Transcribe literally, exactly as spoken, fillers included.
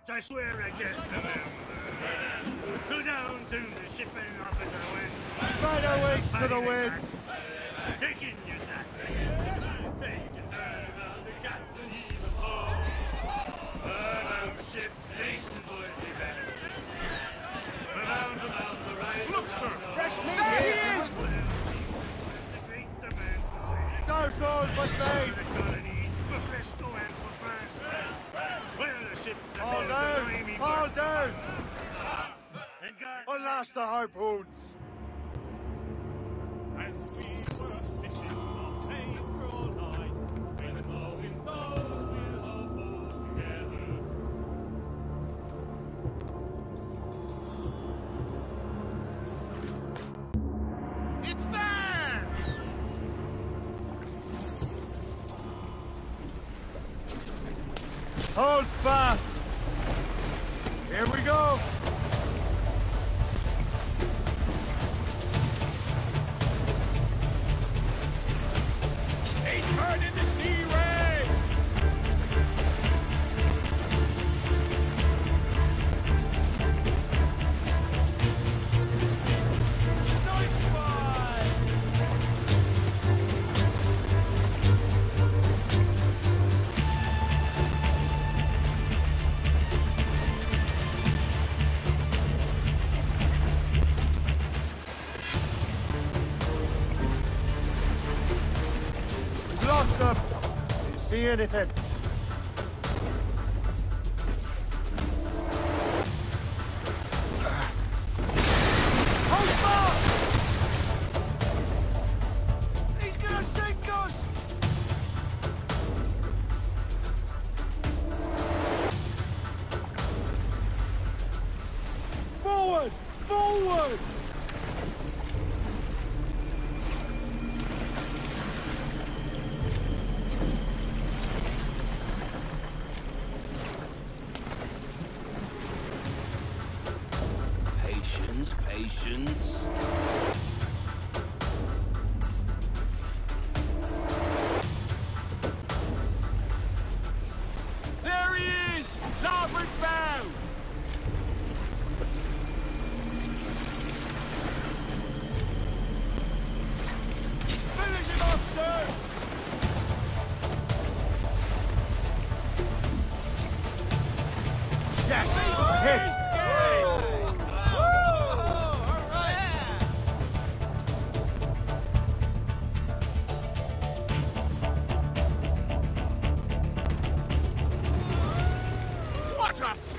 I swear I can't remember. So down to the shipping office I went. Spider wings to the wind. Taking your time. Take your turn around the captain heave a ho. Around ship's nations would be better. Around, around the right. Look, sir, fresh meat There here. he is! The great demand to say. Those all but they. The colonies for Fresco and for France. Well, the ship All down, all down. and God. Unlash the harpoons. As we were fishing on Hayes Crawl High, when the mowing bows will all pull together. It's there! Hold fast! Here we go! He's turning the sea ray! Nice one! We've lost them! Didn't see anything. Hold fast! He's gonna sink us! Forward! Forward! Patience, patience. There he is! Starboard bow! Finish him off, sir! Yes! Hit! What a